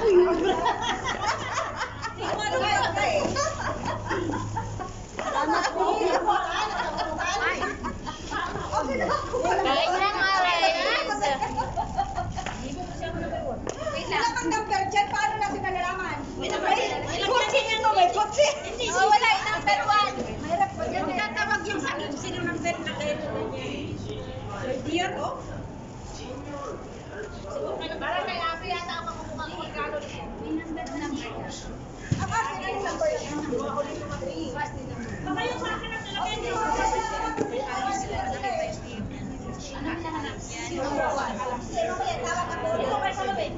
number dyan, paano natin malalaman? Kutsi nyo to, may kutsi. Wala yung number 1. Mahirap po Yung tatawag yung sa akin, sino number na kayo? Dear, oh? Parang may api yata ako kung magkano niya. May number yan. Ang akin yung number yan. Baka yung sa akin ang nalagay din. Ano ang nahanap niya? Number 1. Sino kaya tawag ako? Ito kay Salawin.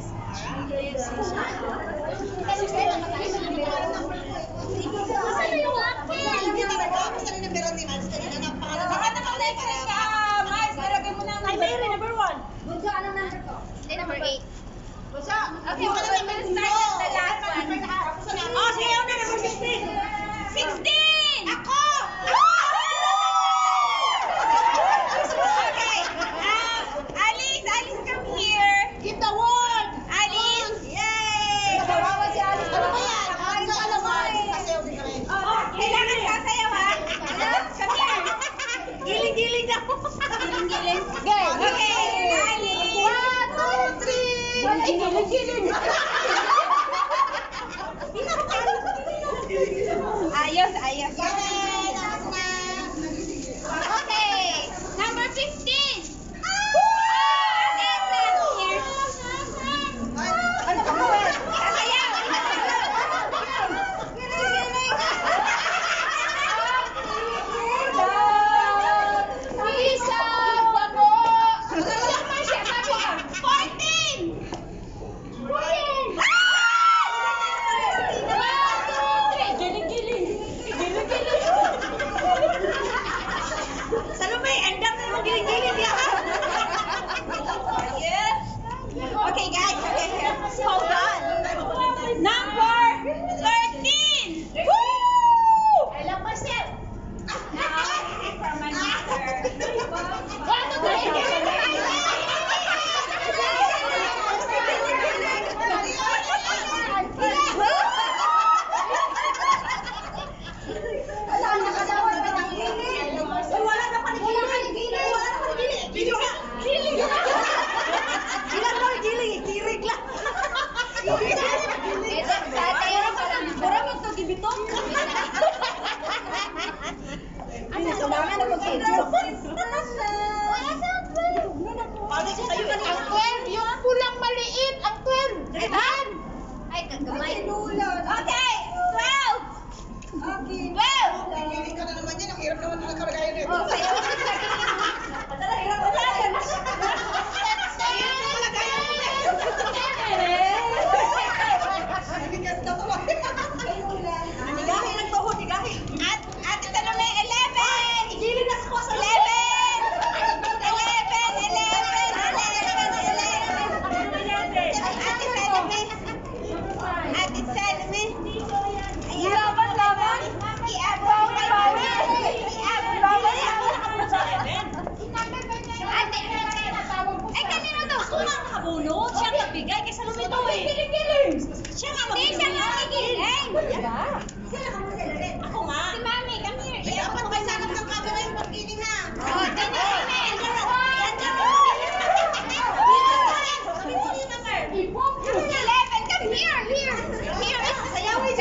Nasaan yung akin? Hindi talaga. Basta rin ang meron ni Mans. Kanina na pangalan. Baka nakalay ka na. Mans, nalagay mo na ang Ay, number. Mary, number 1. Bunso, anong number ko? Hindi, number 8. Bunso, Okay, we'll start with the last one. Oh, sige, ako na number 16. 16! Ako! Okay. Alice, come here. Give the word! Alice! Yay! Kawawa si Alice. Ano ba yan? Alice, ano ba? Oh, kailangan sasayaw ha? Alice, come here. Giling-giling na po. Giling-giling. Okay, Alice. 1, 2, 3. Giling-giling. Ayos. Okay, number 15. Ano ka ba? Sasayaw. Isa! Bako! Sama siya, sabi ka. 14. 14! Giling-giling. Giling-giling. Salome, andang na naman giling-giling niya. Yes. Okay, guys. Okay, here. Hold on. Number 13. Woo! Alam mo siya. From my mother. 12, yung pulang maliit, ang 12. Rehan! Ay, kagamay. Okay, 12. Okay. 12. Hindi ka na naman yan. Ang hirap naman ang kalagayan nito. Oh, sayo. Ate Salome, 11. Igilin na ako sa 11. 11. Ate Salome. Laban. Iabaw. Ay, kanino to? Ako nga nakabunot. Siya nagbigay kay Salome to eh. Giling-giling. Siya nga magbigay. Siya nga nagigiling. Sila ka mo sila rin. Ako nga. Si Mami, come here. Dapat may sanap ng camera yung paggiling ha. Oh, ganyan. Yan ka mo. 11, come here. Here. Sayawin.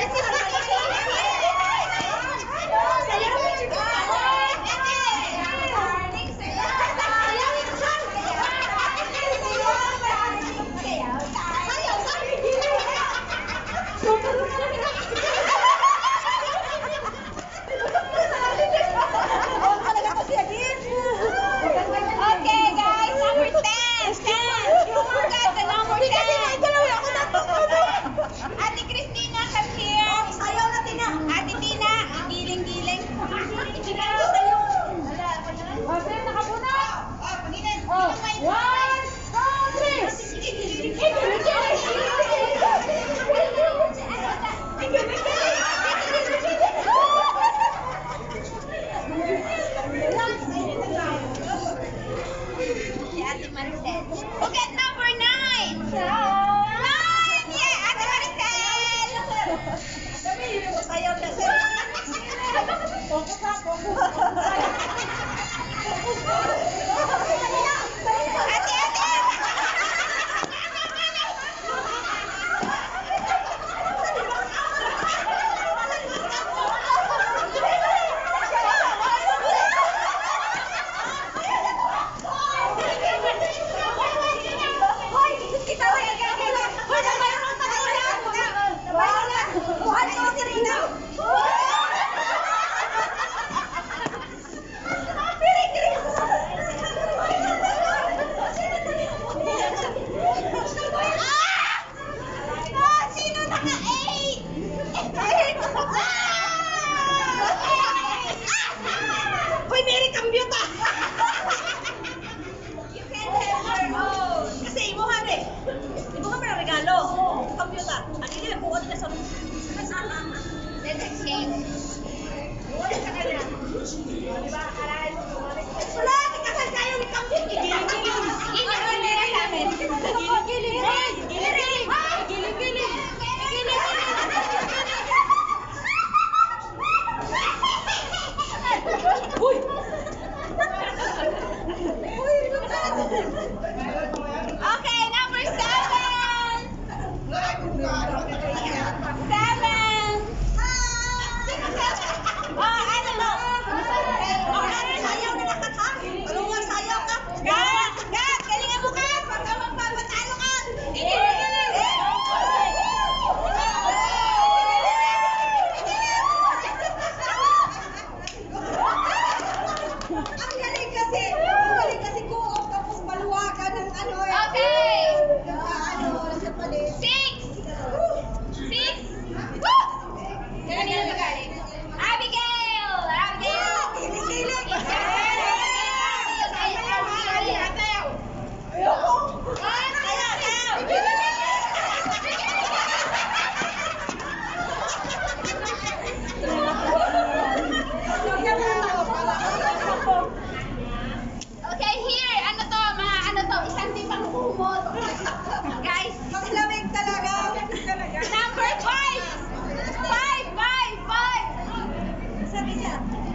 Okay, here. Ano to? Mga ano to? Isang tipang kumot. Guys. Maglamig talaga. Number 5. 5. Sabi niya.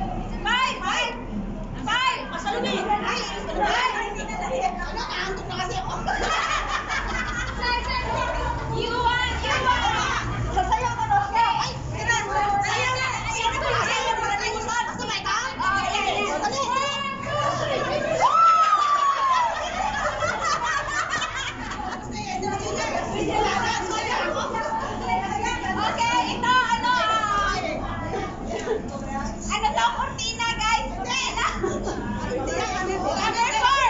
5. Masalumi. Ay, ano, naantok na kasi ako. You won. Sasayaw ka daw. Ay, sayaw na. Sayaw para tayo saan. Sumay ka? Okay, ito ano? Ano to? Cortina, guys. Cortina. Number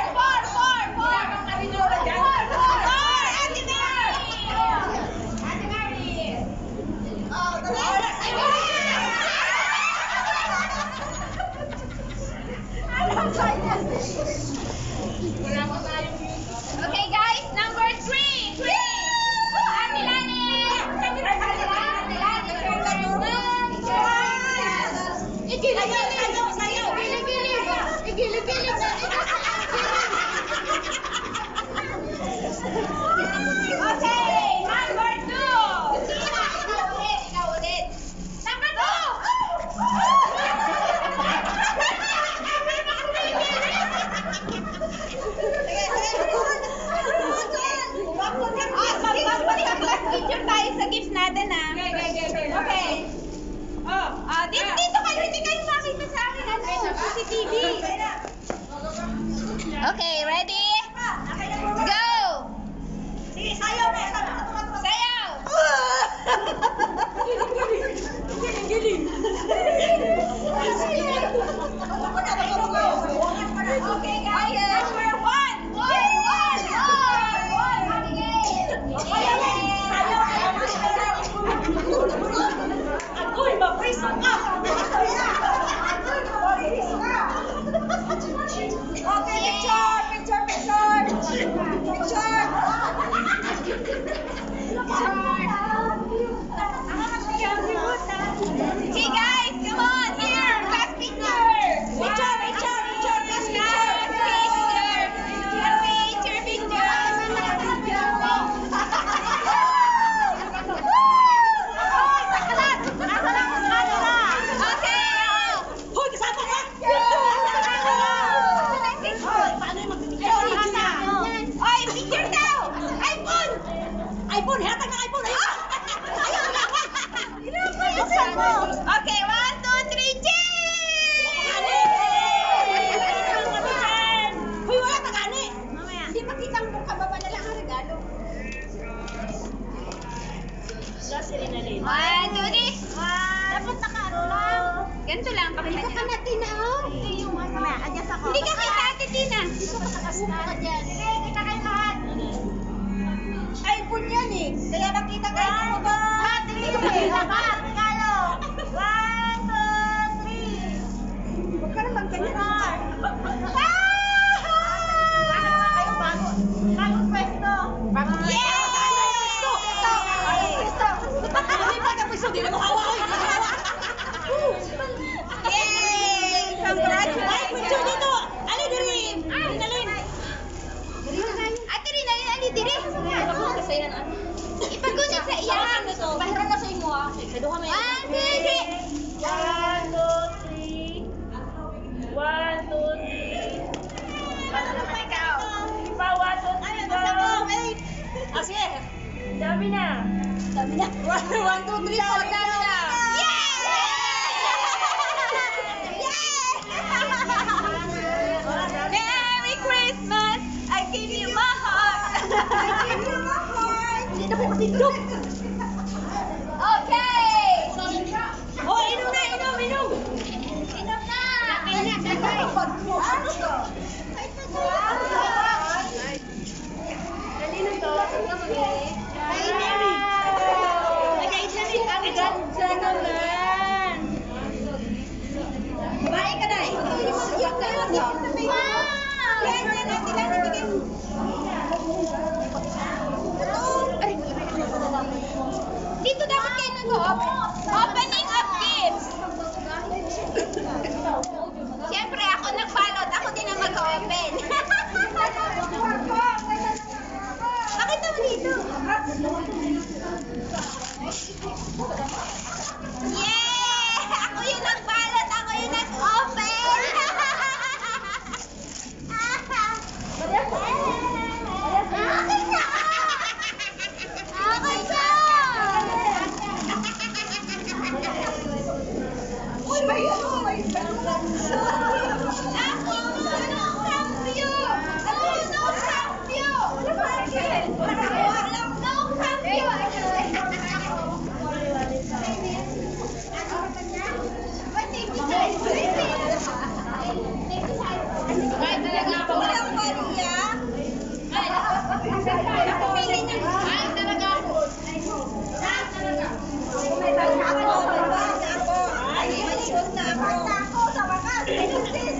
4. Ate Mary. Okay guys, number 3. Ate Lani. Okay, number 2. Ikaw ulit. Number 2. Picture tayo sa gifts natin ah. Okay. Dito kayo, hindi kayo makita sa akin. CCTV. Okay, ready? Go! Sige, sayaw na. Sayaw! Okay guys, number 1. Agoy, mapriso ka. Okay, Okay guys, come on, here, class picture. Hoy, kasama ka? Paano yung Oy, picture daw! iPhone! iPhone, hatag ng iPhone. Okay, 1, 2, 3, Hoy, wala pa gani. Hindi makita mo kung kababa na lang ang regalo. 1, 2, 3. Dapat nakaano lang. Ganito lang. Pakita ka na, Tina. Hindi yung ano. Adjust ako. Hindi ka kita, Ate Tina. Dito ka sa kasta. Sige, kita kayo lahat. iPhone yan eh. Kaya nakita kayo kung ba? Hindi ko makita ka. Regalo. 1, 2, 3. Huwag ka naman ganyan. Bagong pwesto. Yay! Di na mo hawa ko. Yay! Congratulations! Ay, picture dito. Ali, diri. Rinalin. Ate rin, ali diri. Ipagunit sa iya. Bahiran na sa imo ah. 1, 2, 3. 1, 2, 3. Paano naman ikaw? Ipa, 1, 2, 3. Ay, basta mo. Ay. Sige. Dami na. Dami na. 1, 2, 3, 4. Dami na. Merry Christmas! I give you my heart! Hindi na po matindog. Okay! Oh, inom na, inom. Inom na! Kanino to? Ay, Mary. Nag-aisa si Ate Ganda naman. Babae ka na. Yung dalawa. Wow! Yan, Ate Ganda, bigay mo. Yeah! Ako yung nagbalot! Ako yung nag-open! Okay na! Okay na! Uy, may ano? May balonso! Ako! Walang cambio! Ako! No cambio! Ano ba? Walang no cambio! Ay, talaga ako. Walang bariya? Napumili na. Ay, talaga ako. May bag na ako. May bag na ako. Ay, may shoot na ako. Sa wakas.